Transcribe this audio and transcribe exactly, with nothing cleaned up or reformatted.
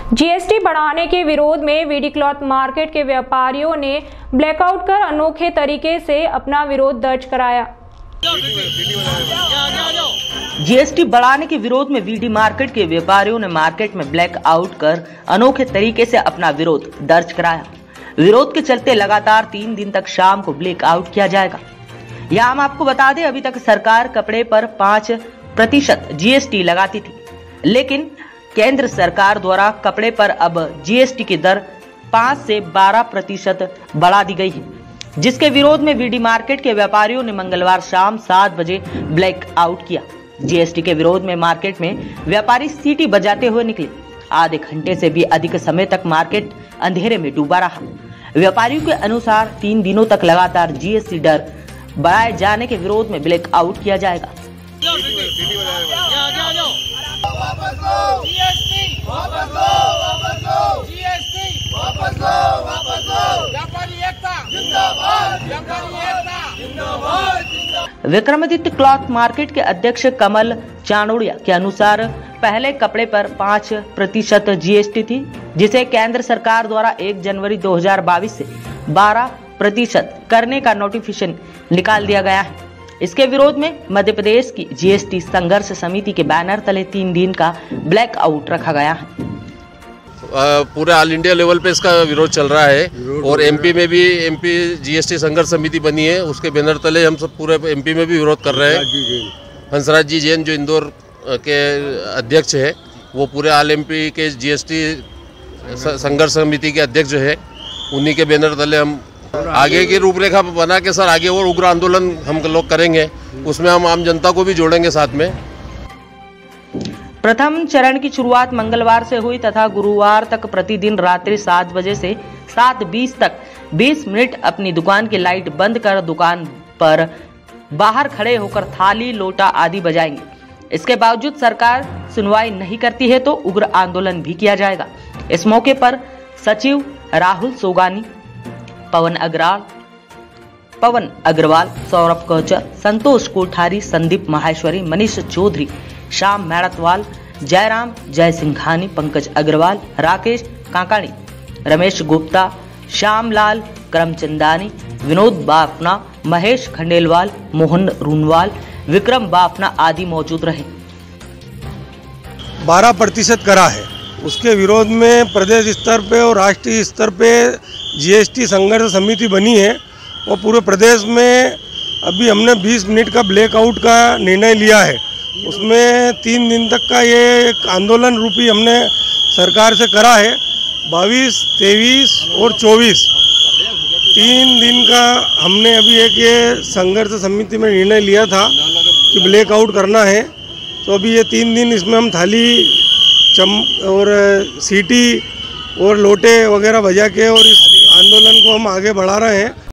GST बढ़ाने के विरोध में वीडी क्लॉथ मार्केट के व्यापारियों ने ब्लैकआउट कर अनोखे तरीके से अपना विरोध दर्ज कराया। जीएसटी बढ़ाने के विरोध में वीडी मार्केट के व्यापारियों ने मार्केट में ब्लैक आउट कर अनोखे तरीके से अपना विरोध दर्ज कराया। विरोध के चलते लगातार तीन दिन तक शाम को ब्लैक आउट किया जाएगा। यहाँ हम आपको बता दें, अभी तक सरकार कपड़े पर पाँच प्रतिशत जीएसटी लगाती थी, लेकिन केंद्र सरकार द्वारा कपड़े पर अब जीएसटी की दर पाँच से बारह प्रतिशत बढ़ा दी गई है, जिसके विरोध में वीडी मार्केट के व्यापारियों ने मंगलवार शाम सात बजे ब्लैक आउट किया। जीएसटी के विरोध में मार्केट में व्यापारी सीटी बजाते हुए निकले। आधे घंटे से भी अधिक समय तक मार्केट अंधेरे में डूबा रहा। व्यापारियों के अनुसार तीन दिनों तक लगातार जीएसटी दर बढ़ाए जाने के विरोध में ब्लैक आउट किया जाएगा। विक्रमादित्य क्लॉथ मार्केट के अध्यक्ष कमल चांदोड़िया के अनुसार पहले कपड़े पर पाँच प्रतिशत जीएसटी थी, जिसे केंद्र सरकार द्वारा एक जनवरी दो हज़ार बाईस से बारह प्रतिशत करने का नोटिफिकेशन निकाल दिया गया है। इसके विरोध में मध्य प्रदेश की जीएसटी संघर्ष समिति के बैनर तले तीन दिन का ब्लैक आउट रखा गया है। पूरे ऑल इंडिया लेवल पे इसका विरोध चल रहा है और एमपी में भी एमपी जीएसटी संघर्ष समिति बनी है, उसके बैनर तले हम सब पूरे एमपी में भी विरोध कर रहे हैं। हंसराज जी जैन जो इंदौर के अध्यक्ष है, वो पूरे ऑल एमपी के जीएसटी संघर्ष समिति के अध्यक्ष जो है, उन्हीं के बैनर तले हम आगे की रूपरेखा बना के सर आगे और उग्र आंदोलन हम लोग करेंगे। उसमें हम आम जनता को भी जोड़ेंगे साथ में। प्रथम चरण की शुरुआत मंगलवार से हुई तथा गुरुवार तक प्रतिदिन रात्रि सात बजे से सात बीस तक बीस मिनट अपनी दुकान की लाइट बंद कर दुकान पर बाहर खड़े होकर थाली लोटा आदि बजाएंगे। इसके बावजूद सरकार सुनवाई नहीं करती है तो उग्र आंदोलन भी किया जाएगा। इस मौके पर सचिव राहुल सोगानी, पवन अग्रवाल पवन अग्रवाल सौरभ कोचर, संतोष कोठारी, संदीप माहेश्वरी, मनीष चौधरी, श्याम मेड़तवाल, जयराम जयसिंघानी, पंकज अग्रवाल, राकेश काकाणी, रमेश गुप्ता, श्यामलाल करमचंदानी, विनोद बाफना, महेश खंडेलवाल, मोहन रूनवाल, विक्रम बाफना आदि मौजूद रहे। बारह प्रतिशत करा है, उसके विरोध में प्रदेश स्तर पे और राष्ट्रीय स्तर पे जीएसटी संघर्ष समिति बनी है और पूरे प्रदेश में अभी हमने बीस मिनट का ब्लैकआउट का निर्णय लिया है। उसमें तीन दिन तक का ये एक आंदोलन रूपी हमने सरकार से करा है। बाईस, तेईस और चौबीस तीन दिन का हमने अभी एक ये संघर्ष समिति में निर्णय लिया था कि ब्लैकआउट करना है। तो अभी ये तीन दिन इसमें हम थाली चम और सीटी और लोटे वगैरह बजा के और इस आंदोलन को हम आगे बढ़ा रहे हैं।